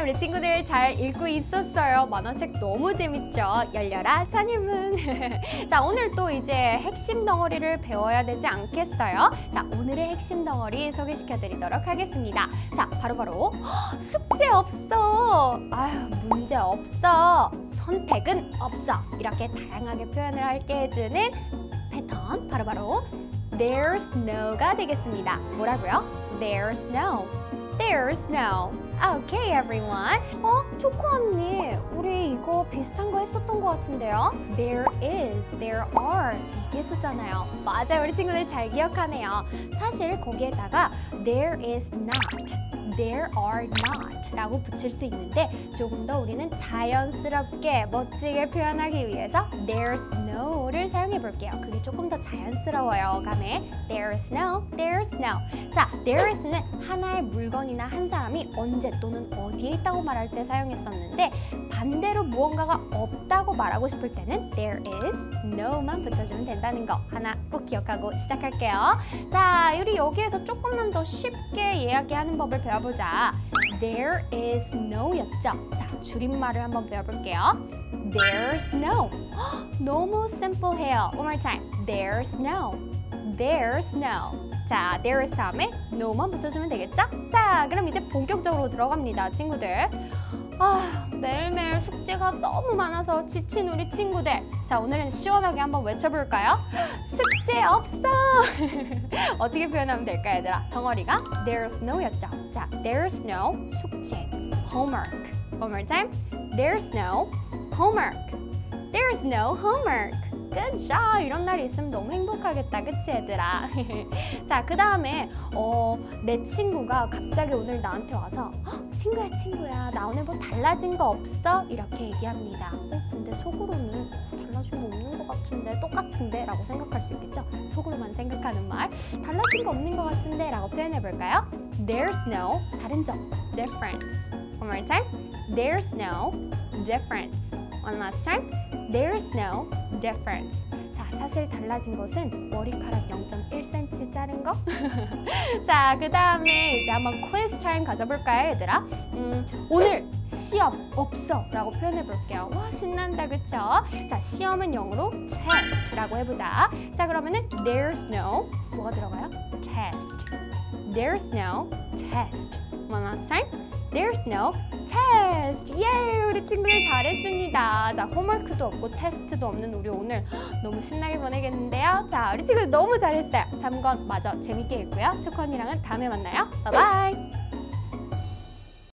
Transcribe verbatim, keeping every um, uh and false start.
우리 친구들 잘 읽고 있었어요. 만화책 너무 재밌죠? 열려라 찬일문. 자, 오늘 또 이제 핵심 덩어리를 배워야 되지 않겠어요? 자, 오늘의 핵심 덩어리 소개시켜 드리도록 하겠습니다. 자, 바로바로 바로 숙제 없어. 아유, 문제 없어. 선택은 없어. 이렇게 다양하게 표현을 할게 해주는 패턴 바로바로 바로 There's no가 되겠습니다. 뭐라고요? There's no. There's no. Okay, everyone. 어, 초코 언니, 우리 이거 비슷한 거 했었던 것 같은데요? There is, there are 얘기했었잖아요. 맞아요, 우리 친구들 잘 기억하네요. 사실 거기에다가 there is not, there are not 라고 붙일 수 있는데 조금 더 우리는 자연스럽게 멋지게 표현하기 위해서 there's no를 사용해 볼게요. 그게 조금 더 자연스러워요. 감에 there's no, there's no. 자, there is는 하나의 물건이나 한 사람이 언제 또는 어디에 있다고 말할 때 사용했었는데 반대로 무언가가 없다고 말하고 싶을 때는 there is no만 붙여주면 된다는 거 하나 꼭 기억하고 시작할게요. 자, 우리 여기에서 조금만 더 쉽게 이야기하는 법을 배워보자. There is no였죠. 자, 줄임말을 한번 배워볼게요. There's no. 너무 심플해요. One more time. There's no. There's no. 자, there's 다음에 no만 붙여주면 되겠죠? 자, 그럼 이제 본격적으로 들어갑니다, 친구들. 아, 매일매일 숙제가 너무 많아서 지친 우리 친구들. 자, 오늘은 시원하게 한번 외쳐볼까요? 숙제 없어! 어떻게 표현하면 될까요, 얘들아? 덩어리가 there's no였죠. 자, there's no 숙제, homework. One more time. There's no homework. There's no homework. Good job! 이런 날이 있으면 너무 행복하겠다, 그치 얘들아? 자, 그 다음에 어, 내 친구가 갑자기 오늘 나한테 와서 친구야 친구야 나 오늘 뭐 달라진 거 없어? 이렇게 얘기합니다. 어, 근데 속으로는 어, 달라진 거 없는 것 같은데 똑같은데 라고 생각할 수 있겠죠? 속으로만 생각하는 말 달라진 거 없는 것 같은데 라고 표현해 볼까요? There's no 다른 점 difference. One more time. There's no difference. One last time. There's no difference. 자, 사실 달라진 것은 머리카락 영 점 일 센티미터 자른 거? 자, 그 다음에 이제 한번 quiz 타임 가져볼까요, 얘들아? 음, 오늘 시험 없어 라고 표현해 볼게요. 와, 신난다, 그쵸? 자, 시험은 영어로 test라고 해보자. 자, 그러면은 there's no 뭐가 들어가요? test. There's no test. One last time. There's no test. 예, 우리 친구들 잘했습니다. 자, 홈워크도 없고 테스트도 없는 우리 오늘 너무 신나게 보내겠는데요. 자, 우리 친구들 너무 잘했어요. 삼 권 마저 재밌게 읽고요. 초코 언니랑은 다음에 만나요. 바이바이.